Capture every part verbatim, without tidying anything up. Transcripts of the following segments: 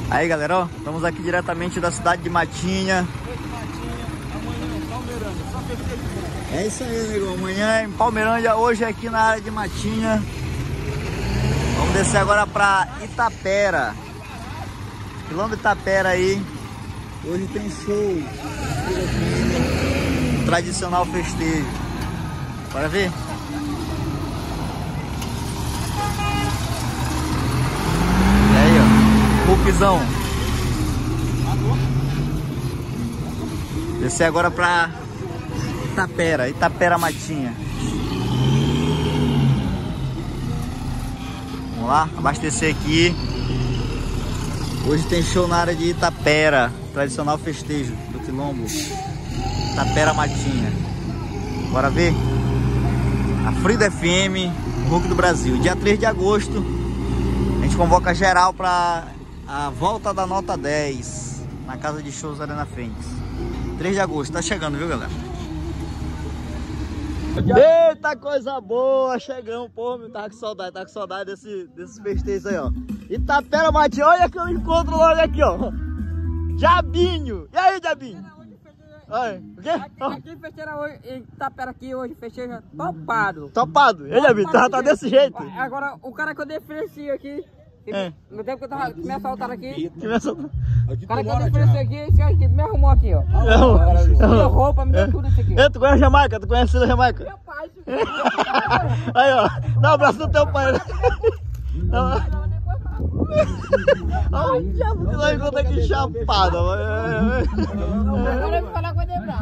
Aí galera, ó, estamos aqui diretamente da cidade de Matinha. É isso aí, amigo. Amanhã em Palmeirândia, hoje aqui na área de Matinha. Vamos descer agora pra Itapera. Quilômetro Itapera aí. Hoje tem show. Tradicional festejo. Bora ver? E aí, ó. Hulkzão. Descer agora pra Itapera, Itapera Matinha. Vamos lá, abastecer aqui. Hoje tem show na área de Itapera, tradicional festejo do Quilombo. Itapera Matinha. Bora ver? A Frida F M, Hulk do Brasil. Dia três de agosto, a gente convoca geral para a volta da nota dez na casa de shows Arena Fênix. três de agosto, tá chegando, viu, galera? Eita, coisa boa! Chegamos, pô, meu, tava com saudade, tava com saudade desse, desses festejos aí, ó. Itapera Matinha, olha que eu encontro logo aqui, ó. Diabinho! E aí, Diabinho? Olha, o quê? Aqui, aqui festeira hoje, em Itapera aqui hoje, festeja topado. Topado? E aí, Diabinho, tá, tá desse jeito? Agora, o cara que eu diferencio aqui, é. no tempo que eu tava, que me assaltaram aqui, que me assaltaram. O cara que eu diferencio aqui, esse aqui me arrumou aqui, ó. Me deu roupa, me deu tudo isso aqui. Ei, tu conhece Jamaica? Tu conhece a Jamaica? Meu pai, isso aí, ó, dá um abraço do teu pai. Olha o diabo que nós encontramos aqui chapado. Agora eu vou falar com a Debra.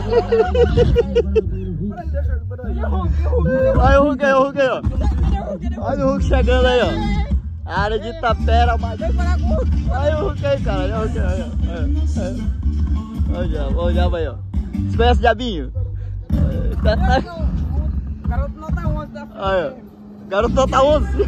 Olha o Hulk aí, o Hulk aí, ó. Olha o Hulk chegando aí, ó. A área de Itapera, mas... Olha o Hulk aí, cara. Olha o Hulk aí, ó. Olha o diabo, olha o diabo aí, ó. Você conhece o Diabinho? O garoto nota onze da frente. Olha, o garoto nota onze.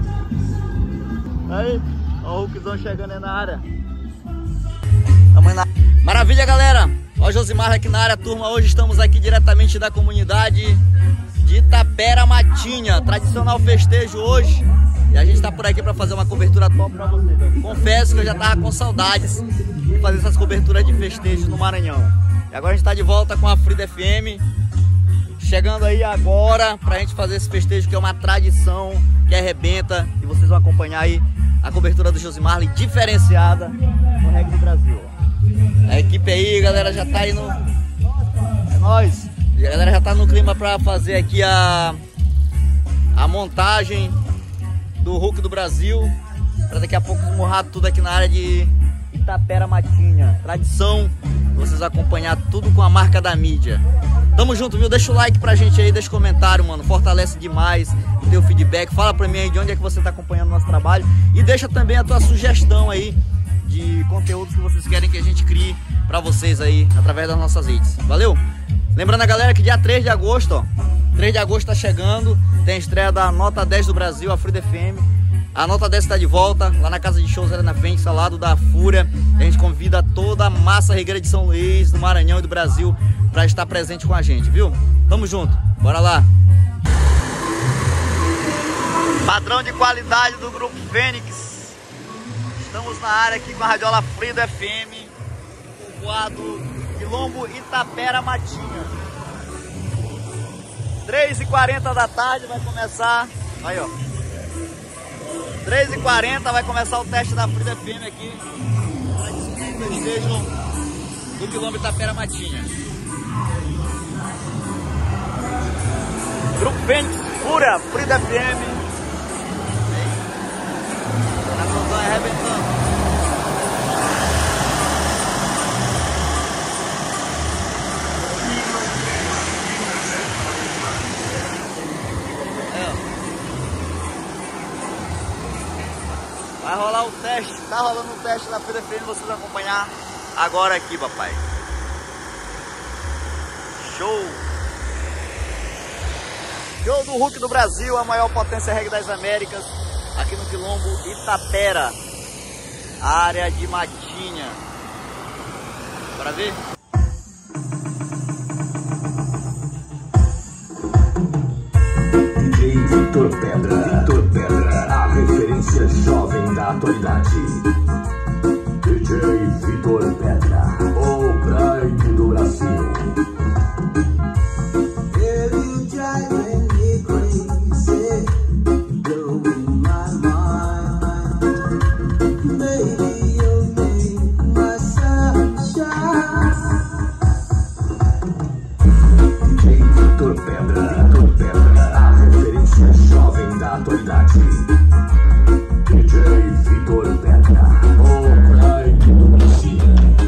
Aí, ó o Hulkzão chegando aí na área. Na... Maravilha, galera. Ó o Josimar aqui na área, turma. Hoje estamos aqui diretamente da comunidade de Itapera Matinha. Tradicional festejo hoje. E a gente tá por aqui para fazer uma cobertura top pra vocês. Confesso que eu já tava com saudades de fazer essas coberturas de festejo no Maranhão. E agora a gente tá de volta com a Frida F M. Chegando aí agora pra gente fazer esse festejo que é uma tradição, que arrebenta. E vocês vão acompanhar aí a cobertura do Josimar diferenciada no Reggae do Brasil. A equipe aí, galera, já tá aí no... É nóis! A galera já tá no clima pra fazer aqui a, a montagem do Hulk do Brasil, para daqui a pouco esmurrar tudo aqui na área de Itapera Matinha. Tradição, vocês acompanhar tudo com a marca da mídia. Tamo junto, viu? Deixa o like pra gente aí, deixa o comentário, mano. Fortalece demais o teu feedback. Fala pra mim aí de onde é que você tá acompanhando o nosso trabalho. E deixa também a tua sugestão aí de conteúdos que vocês querem que a gente crie pra vocês aí, através das nossas redes. Valeu? Lembrando a galera que dia três de agosto, ó. três de agosto tá chegando. Tem a estreia da Nota dez do Brasil, a Frida F M. A Nota dez está de volta, lá na casa de shows Arena Fênix, ao lado da Fúria. A gente convida toda a massa regueira de São Luís, do Maranhão e do Brasil, para estar presente com a gente, viu? Tamo junto, bora lá! Padrão de qualidade do Grupo Fênix. Estamos na área aqui com a radiola Frida F M, povoado Quilombo Itapera Matinha. três e quarenta da tarde vai começar, aí ó, três e quarenta vai começar o teste da Frida F M aqui, para o festejo do Quilombo Itapera Matinha. Grupo Fênix, Fúria, Frida F M, a produção é arrebentando. Vai rolar o teste, tá rolando o teste da Frida F M, vocês vão acompanhar agora aqui, papai. Show! Show do Hulk do Brasil, a maior potência reggae das Américas, aqui no Quilombo Itapera, área de Matinha. Bora ver? D J Vitor Pedra, Vitor Pedra, a referência jovem da da atualidade. D J Vitor Pedra, o Prime do Brasil. Atualidade. D J Vitor Pedra, o Prime do Brasil.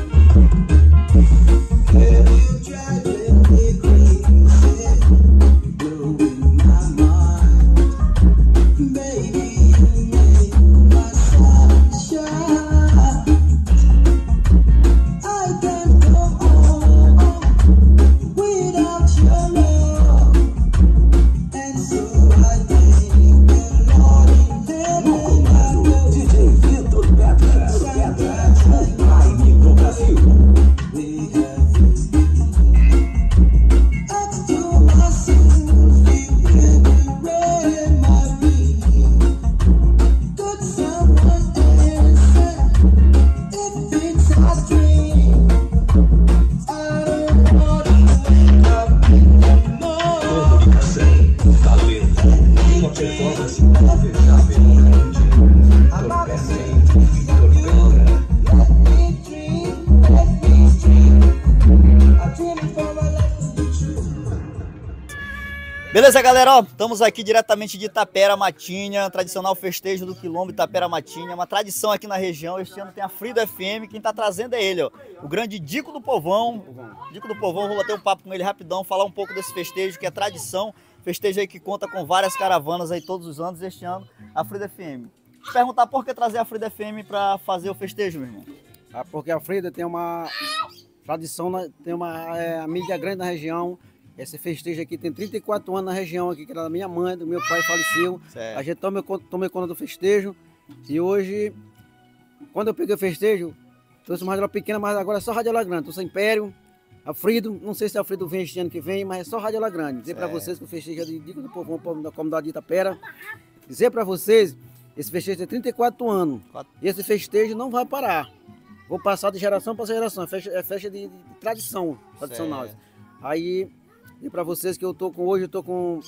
Beleza, galera, ó, estamos aqui diretamente de Itapera Matinha, tradicional festejo do Quilombo Itapera Matinha, uma tradição aqui na região. Este ano tem a Frida F M, quem tá trazendo é ele, ó, o grande Dico do Povão. Dico do Povão, vou bater um papo com ele rapidão, falar um pouco desse festejo que é tradição, festejo aí que conta com várias caravanas aí todos os anos. Este ano a Frida F M. Perguntar por que trazer a Frida F M para fazer o festejo, meu irmão? Ah, porque a Frida tem uma tradição, tem uma é, mídia grande na região. Esse festejo aqui tem trinta e quatro anos na região aqui, que era da minha mãe, do meu pai faleceu. Certo. A gente toma, toma conta do festejo. E hoje, quando eu peguei o festejo, trouxe uma radiola pequena, mas agora é só radiola grande. Trouxe a Império, a Frido, não sei se a Frido vem este ano que vem, mas é só radiola grande. Dizer para vocês que o festejo é de Dico do Povão, da comunidade de Itapera. Dizer para vocês, esse festejo tem trinta e quatro anos. Quatro. E esse festejo não vai parar. Vou passar de geração para geração. É festa, é festa de, de tradição, tradicional. Certo. Aí... E para vocês que eu tô com hoje, eu tô com...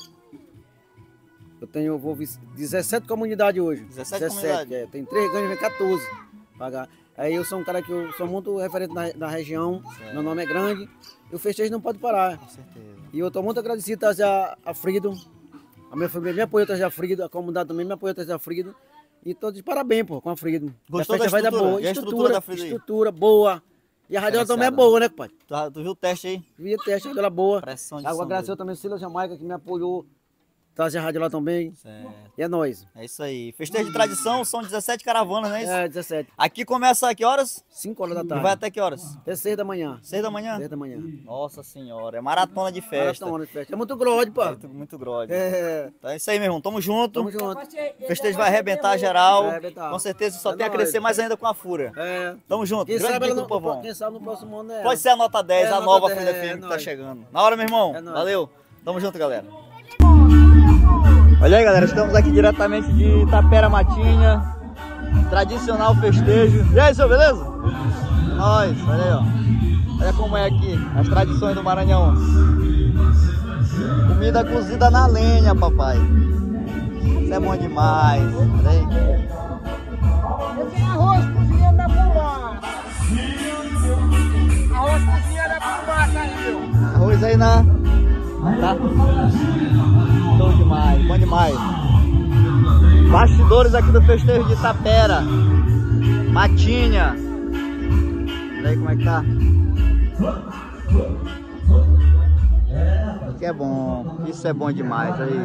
Eu tenho, eu vou dezessete comunidades hoje. dezessete, dezessete comunidades? É, tem três ganhos, vem quatorze. Pagar. Aí eu sou um cara que eu sou muito referente na, na região, certo. Meu nome é grande, e o festejo não pode parar. Com certeza. E eu tô muito agradecido por trazer a, a Frido, a minha família me apoiou trazer a Frido, a comunidade também me apoiou trazer a Frido. E tô de parabéns, pô, com a Frido. Gostou da estrutura? Vai dar boa. E a estrutura, estrutura, da estrutura boa. E a radiola também é boa, né, pai? Tu, tu viu o teste aí? Vi o teste, a radiola boa. Pressão de Agora agradecer também o Silas Jamaica, que me apoiou, trazer a radiola também. Certo. E é nóis. É isso aí. Festejo de tradição, são dezessete caravanas, não é isso? É, dezessete. Aqui começa a que horas? cinco horas da tarde. E vai até que horas? Até seis da manhã. seis da manhã? seis da manhã. Nossa senhora, é maratona de festa. Maratona de festa. É muito grode, pá. É muito, muito grode. É. Então é isso aí, meu irmão. Tamo junto. Tamo junto. O festejo vai arrebentar geral. Vai arrebentar. Com certeza só é tem nóis. a crescer mais ainda com a fúria. É. Tamo junto. Quem Grande sabe, Dico no, do Povão. Quem sabe no próximo ano é. Pode ser a nota dez, é, a, a nova Frida F M é, que tá nóis. chegando. Na hora, meu irmão. É Valeu. Tamo junto, galera. Olha aí, galera, estamos aqui diretamente de Itapera Matinha, tradicional festejo. E aí, seu, beleza? Nós, olha aí, ó. Olha como é aqui, as tradições do Maranhão. Comida cozida na lenha, papai. Isso é bom demais. Olha aí. Esse é arroz cozinhando na fumaça. Arroz cozinhando na fumaça aí, ó. Arroz aí na... Tá? Show demais, bom demais. Bastidores aqui do festejo de Itapera Matinha. Olha aí como é que tá. Aqui é bom, isso é bom demais aí.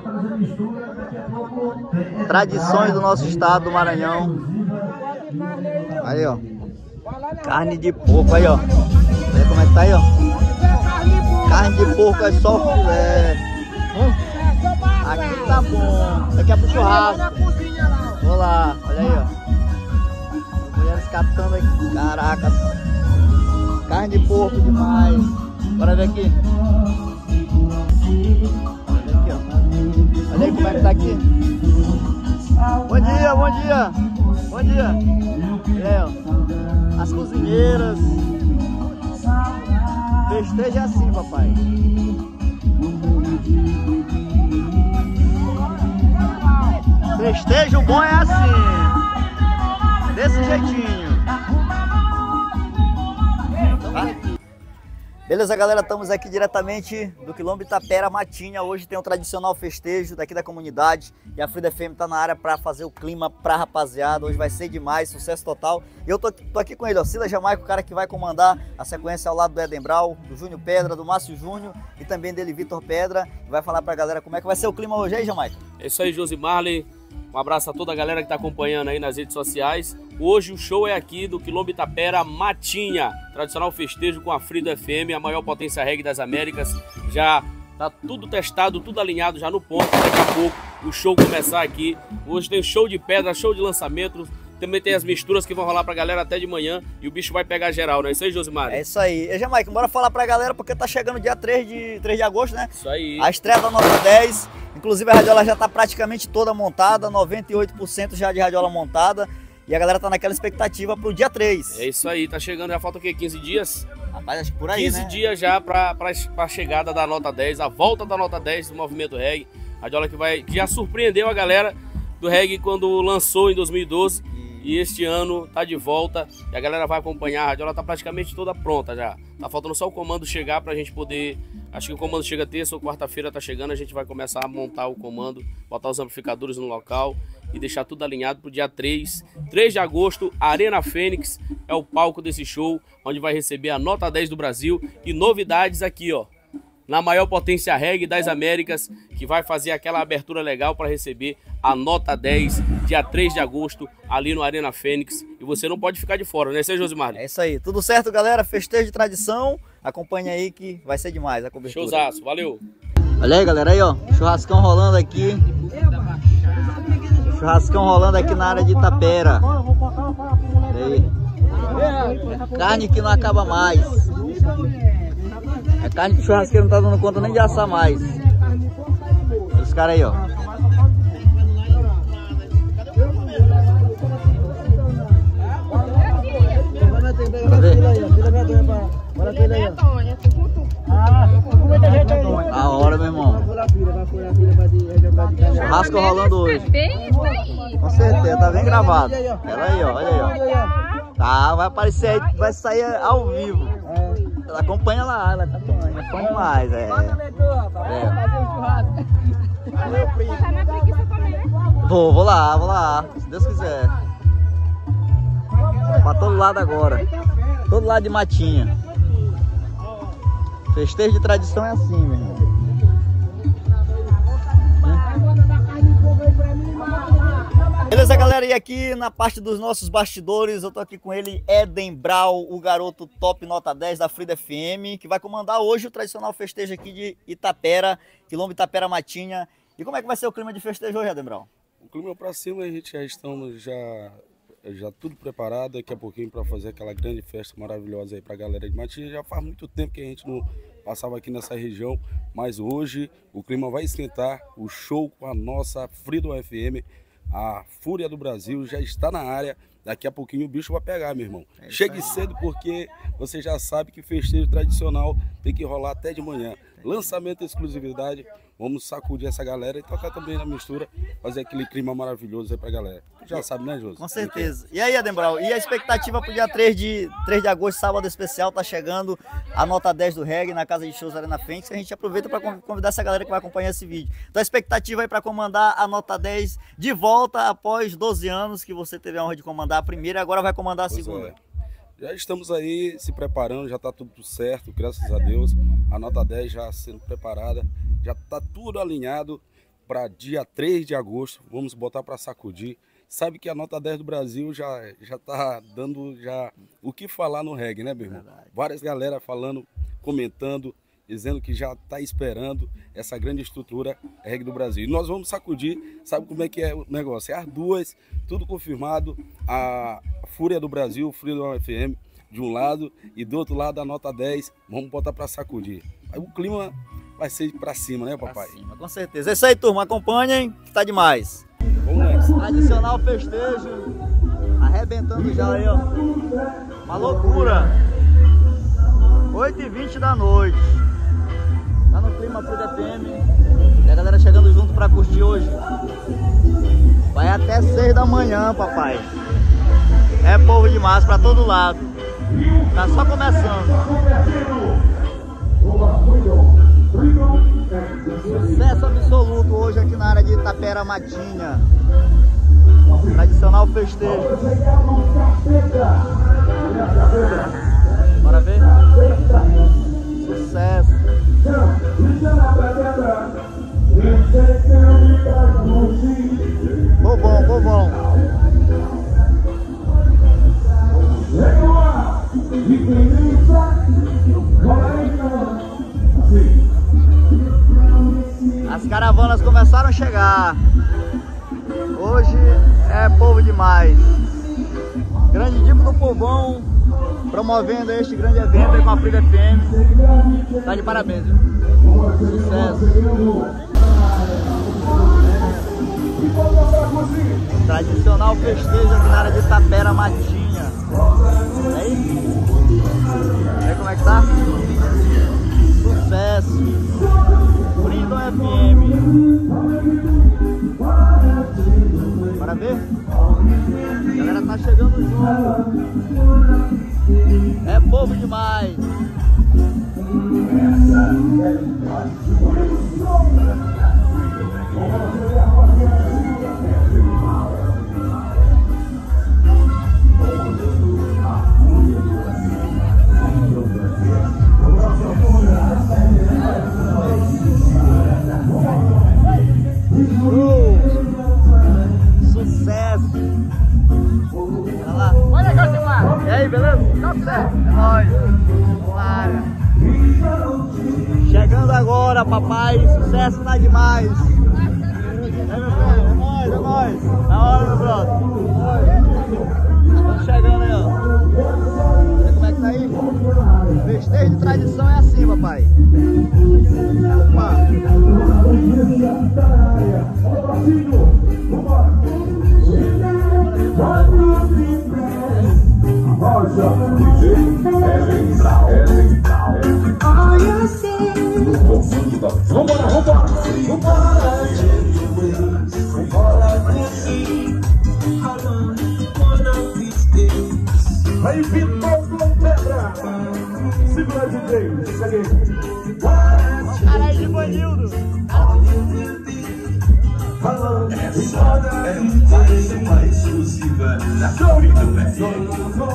Tradições do nosso estado do Maranhão. Aí, ó. Carne de porco aí, ó. Olha como é que tá aí, ó. Carne de porco é só o filé. Hum? Aqui tá bom. Daqui é pro churrasco. Vou lá, olha aí, ó. As mulheres catando aqui. Caraca. Carne de porco demais. Bora ver aqui. Olha aqui, ó. Olha aí como é que tá aqui. Bom dia, bom dia. Bom dia. É, ó. As cozinheiras. Festeja assim, papai. Festejo bom é assim. Desse jeitinho. Tá? Beleza, galera, estamos aqui diretamente do quilômetro Itapera Matinha. Hoje tem o tradicional festejo daqui da comunidade e a Frida F M tá na área para fazer o clima pra rapaziada. Hoje vai ser demais, sucesso total. E eu tô, tô aqui com ele, ó, Silas Jamaica, o cara que vai comandar a sequência ao lado do Eden Brau, do Júnior Pedra, do Márcio Júnior e também dele, Vitor Pedra. Vai falar pra galera como é que vai ser o clima hoje aí, Jamaica. É isso aí, Josimarley. Um abraço a toda a galera que tá acompanhando aí nas redes sociais. Hoje o show é aqui do quilômetro Itapera Matinha, tradicional festejo com a Frida F M, a maior potência reggae das Américas. Já tá tudo testado, tudo alinhado já no ponto. Daqui a pouco o show começar aqui. Hoje tem show de pedra, show de lançamento. Também tem as misturas que vão rolar pra galera até de manhã e o bicho vai pegar geral, não é isso aí, Josimar? É isso aí. E Jamaica, bora falar pra galera porque tá chegando dia três de agosto, né? Isso aí. A estreia da Nota dez. Inclusive a radiola já tá praticamente toda montada, noventa e oito por cento já de radiola montada. E a galera tá naquela expectativa pro dia três. É isso aí, tá chegando, já falta o quê? quinze dias? Rapaz, acho que por aí, quinze né? dias já pra, pra, pra chegada da Nota dez, a volta da Nota dez do movimento reggae. A radiola que, vai, que já surpreendeu a galera do reggae quando lançou em dois mil e doze. E este ano tá de volta e a galera vai acompanhar. A radiola tá praticamente toda pronta já. Tá faltando só o comando chegar pra gente poder... Acho que o comando chega terça ou quarta-feira, tá chegando. A gente vai começar a montar o comando, botar os amplificadores no local e deixar tudo alinhado pro dia três. três de agosto, Arena Fênix é o palco desse show, onde vai receber a Nota dez do Brasil e novidades aqui, ó. Na maior potência reggae das Américas, que vai fazer aquela abertura legal para receber a Nota dez, dia três de agosto, ali no Arena Fênix. E você não pode ficar de fora, né, seu Josimar? É isso aí. Tudo certo, galera? Festejo de tradição. Acompanha aí que vai ser demais a cobertura. Showzaço, valeu! Olha aí, galera, aí, ó. Churrascão rolando aqui. Churrascão rolando aqui na área de Itapera. Aí. Carne que não acaba mais. A carne que o churrasqueiro não tá dando conta nem de assar mais. Os caras aí, ó. A hora, meu irmão. Churrasco rolando hoje. Com certeza, tá bem gravado. Olha aí, ó, olha aí, ó. Tá, vai aparecer aí, vai sair ao vivo. Acompanha lá, ela tá tomando, é fã demais, é. é. Vou, vou lá, vou lá, se Deus quiser. Pra todo lado agora. Todo lado de Matinha. Festejo de tradição é assim, meu irmão. Beleza, galera, e aqui na parte dos nossos bastidores eu tô aqui com ele, Eden Brau, o garoto top nota dez da Frida F M, que vai comandar hoje o tradicional festejo aqui de Itapera, quilômetro Itapera Matinha. E como é que vai ser o clima de festejo hoje, Eden Brau? O clima pra cima, a gente já estamos já, já tudo preparado daqui a pouquinho para fazer aquela grande festa maravilhosa aí pra galera de Matinha. Já faz muito tempo que a gente não passava aqui nessa região, mas hoje o clima vai esquentar, o show com a nossa Frida F M. A Fúria do Brasil já está na área. Daqui a pouquinho o bicho vai pegar, meu irmão. É Chegue cedo porque você já sabe que festejo tradicional tem que rolar até de manhã. Lançamento exclusividade. Vamos sacudir essa galera e tocar também na mistura, fazer aquele clima maravilhoso aí pra galera. Tu já sabe, né, Josi? Com certeza. E aí, Eden Brau, e a expectativa pro dia três de agosto, sábado especial, tá chegando a Nota dez do reggae na Casa de Shows Arena Fênix. A gente aproveita para convidar essa galera que vai acompanhar esse vídeo. Então a expectativa aí para comandar a Nota dez de volta após doze anos que você teve a honra de comandar a primeira e agora vai comandar a Pois segunda. É. Já estamos aí se preparando, já está tudo certo, graças a Deus. A Nota dez já sendo preparada, já está tudo alinhado para dia três de agosto. Vamos botar para sacudir. Sabe que a Nota dez do Brasil já já está dando já o que falar no reggae, né, meu irmão? Verdade. Várias galera falando, comentando, dizendo que já está esperando essa grande estrutura reggae do Brasil. E nós vamos sacudir, sabe como é que é o negócio? É as duas, tudo confirmado, a Fúria do Brasil, Frida F M, de um lado, e do outro lado a Nota dez, vamos botar para sacudir. Aí o clima vai ser para cima, né, papai? Pra cima, com certeza. É isso aí, turma, acompanhem, que tá demais. Vamos nessa. Tradicional festejo arrebentando já aí, ó. Uma loucura. oito e vinte da noite. Tá no clima Frida F M. E a galera chegando junto pra curtir hoje. Vai até seis da manhã, papai. É povo demais pra todo lado. Tá só começando. Sucesso absoluto hoje aqui na área de Itapera Matinha. Tradicional festejo. Bora ver? Sucesso. Ficou bom, ficou bom. As caravanas começaram a chegar. Hoje é povo demais. Grande Dipo do Povão promovendo este grande evento aí com a Frida F M. Tá de parabéns, viu? Sucesso. Tradicional festejo aqui na área de Itapera Matinha. E aí? Vê como é que tá? Sucesso. Freedom F M. Bora ver? A galera tá chegando junto. É povo demais. Sucesso! Olha lá! Olha, Josimar! E aí, beleza? Tá certo! É nóis! Vamos lá! Chegando agora, papai! Sucesso tá demais! É, meu filho! É nóis, é nóis! Na hora, meu brother! Estamos chegando aí, ó! Vê como é que tá aí? Festejo de tradição é assim, papai! Opa! Vambora, vambora, vambora. Aí, Vitor com pedra. Segura D J, segue. Caralho de Banildo. Essa é mais uma exclusiva da Freedom F M.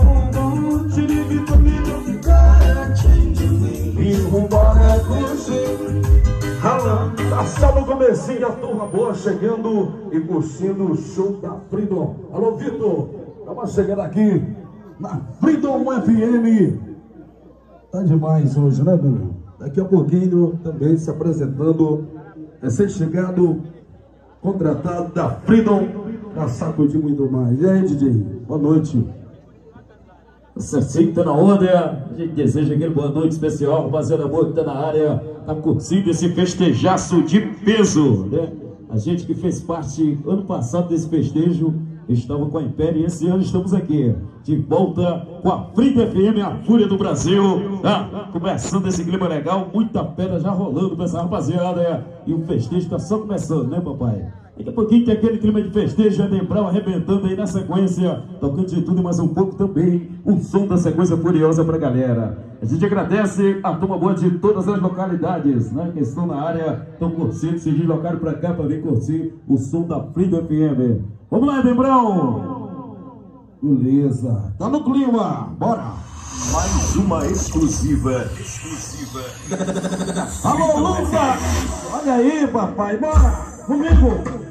E vambora curtir. Tá só no comecinho, a turma boa chegando e curtindo o show da Freedom. Alô, Vitor, estamos chegando aqui na Freedom F M. Tá demais hoje, né, meu? Daqui a pouquinho também se apresentando, recém-chegado, contratado da Freedom, pra sacudir muito mais. E aí, D J, boa noite. Certinho, tá na onda. A gente deseja aquele boa noite especial, rapaziada boa que tá na área, tá curtindo esse festejaço de peso, né? A gente que fez parte ano passado desse festejo, estava com a Império e esse ano estamos aqui, de volta com a Frida F M, a Fúria do Brasil, tá? Começando esse clima legal, muita pedra já rolando pra essa rapaziada, é? E o festejo tá só começando, né, papai? Daqui a pouquinho tem aquele clima de festejo, Eden Brown arrebentando aí na sequência, tocando de tudo e mais um pouco também, um som da sequência furiosa pra galera. A gente agradece a turma boa de todas as localidades, né, que estão na área, estão curtindo, se deslocaram pra cá pra vir curtir o som da Freedom F M. Vamos lá, Eden Brown! Beleza, tá no clima, bora! Mais uma exclusiva. Exclusiva. Alô, Lufa! Olha aí, papai, bora! Comigo!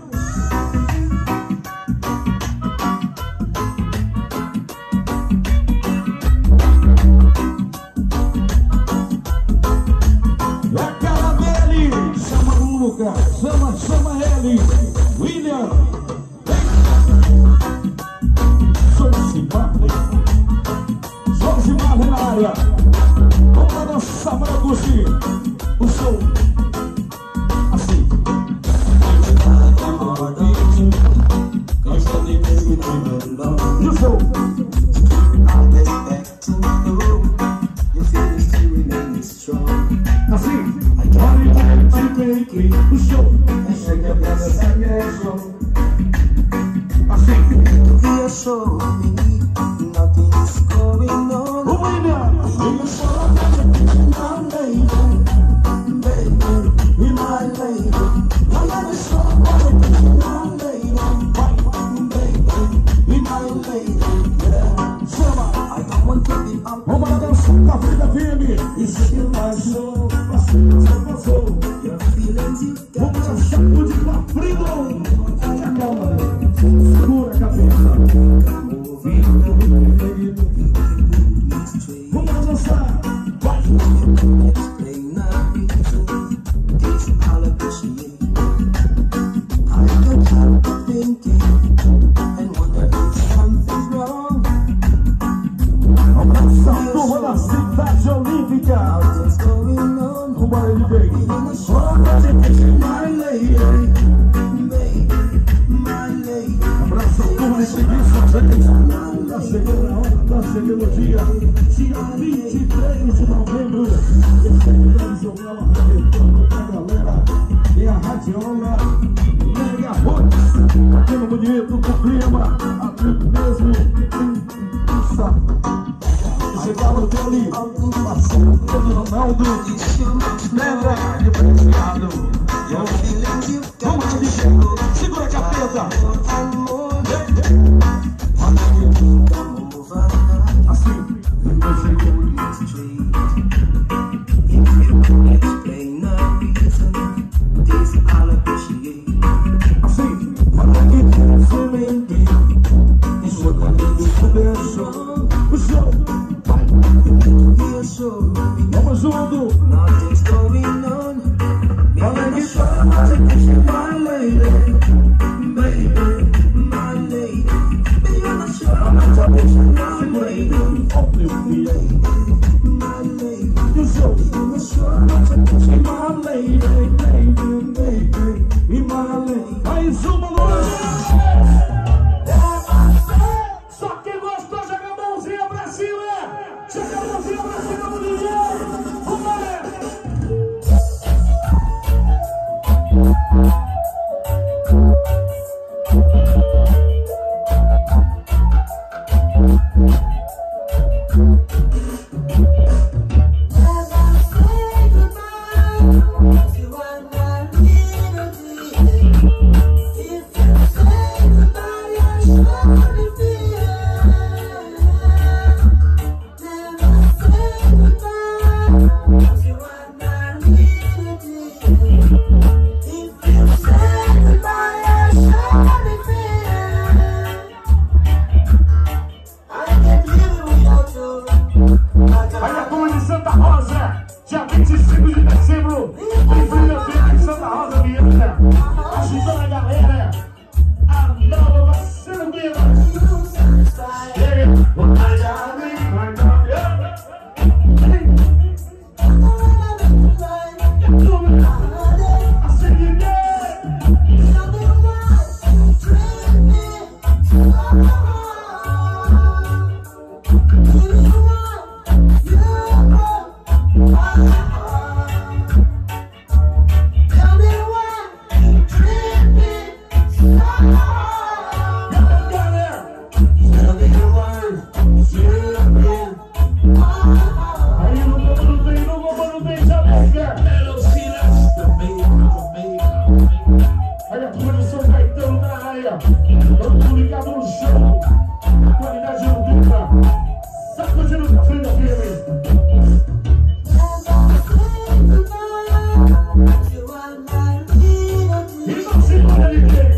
É a cara dele! Chama o Luca! Chama, chama ele! William! Josi Marley! Josi Marley na área! Vamos lá dançar para curtir o show! Assim! E o show! Vamos lá dançar com a vida firme. Isso que passou, passou, passou. Vamos dançar com o de Freedom. Calma, segura a cabeça. Vamos dançar. Vai. Turma da Cidade Olímpica. Vambora, D J. Abraço, turma de preguiça. Tá chegando a hora, tá chegando o dia. Dia vinte e três de novembro. Esse é o grande jornal arrebentando pra galera. E a radiola Mega Roots. Aquilo bonito, com clima. Aqui mesmo. Isso. Chegava dele, passou Pedro Ronaldo, Pedra de Preciado. Vamos lá, D J, segura a capeta. Assim, eu cheguei. Assim, isso é quando eu deixo o show. Vamos junto. Olha que chama, my lady, baby, my lady. I'm not talking my lady, only me, my lady. You show me the show, my lady, baby, baby, my lady. Mais uma noite. Só quem gostou, joga a mãozinha pra cima. Joga a mãozinha pra cima do D J. Vambora! Aí a turma de Santa Rosa, dia vinte e cinco de dezembro, tem Freedom Film em Santa Rosa, Viana, ajudando a galera a nova Cerveira. Olha a turma de São Caetano na área. Todo mundo ligado no show. Qualidade no dupla. Sacudindo o café da firme. E não se para ninguém.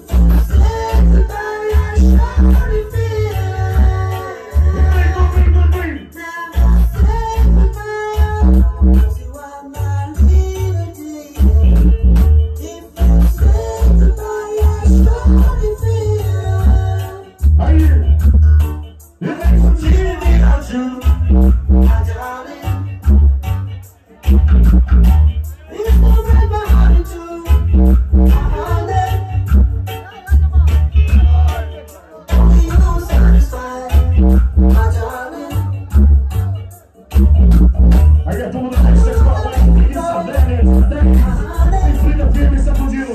Aí a turma do Texas, papai, preguiça, dez, dez, tem Freedom Film sacudindo.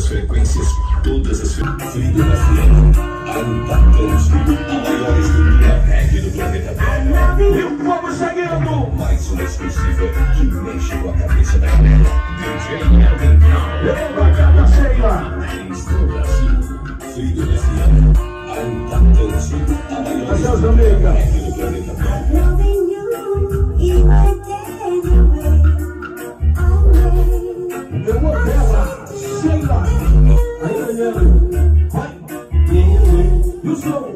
frequências, todas as frequências. Freedom F M, a impactante, a maior estrutura reggae do planeta Terra. E o povo chegando! Mais uma exclusiva que mexe com a cabeça da galera. D J Elvin Brown. Eu pra cada cheia! Dez do Brasil. Freedom F M, a impactante, a maior estrutura reggae do planeta Terra. Eu vou dela, Sheila. Aí, Daniel. Vai. E o som.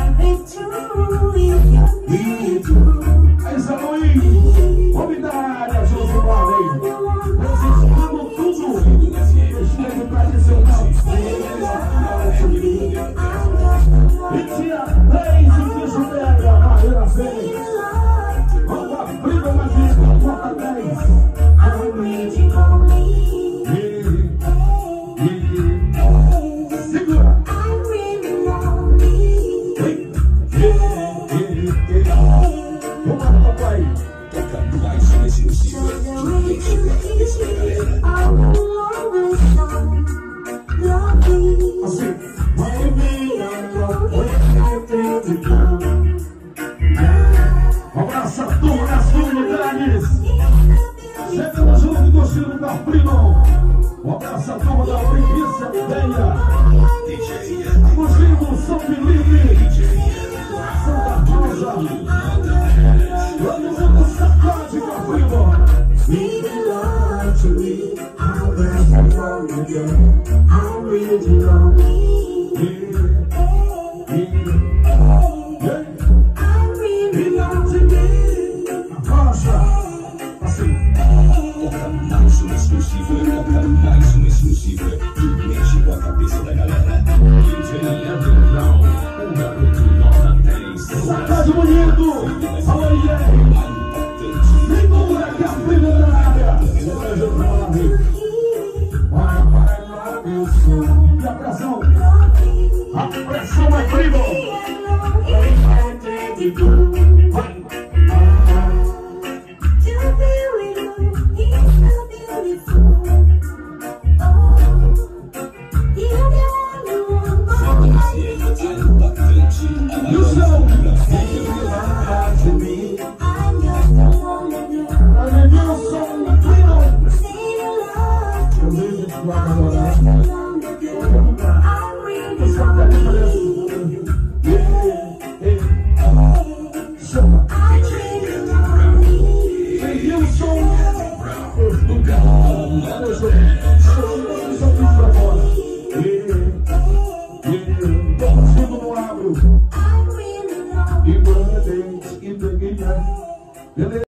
Aí, Zé Luiz. Homem da área, José Barley. Registrando tudo. Chega pra adicional. E tinha três de bicho pega, barreira feia. Vamos abrir a magia, nota dez. Segura! Vamos lá, papai! Toca mais uma exclusiva que mexe com a cabeça da galera. Assim! Um abraço a turma das comunidades! Chegamos junto com o Ciro da Primo! Um abraço a turma da Preguiça Velha! Fugimos São Felipe! Santa Rosa! Vamos junto sacode com a Primo! We belong to me, I belong to you, I really belong to me. Toca mais uma exclusiva, toca mais uma exclusiva que mexe com a cabeça da galera. D J Elvin Brown, um garoto nota dez. Sacode bonito! Fala aí, segura que a filha da área! Vai, vai, vai, meu som! E a pressão? A pressão é primo! Vai! Vamos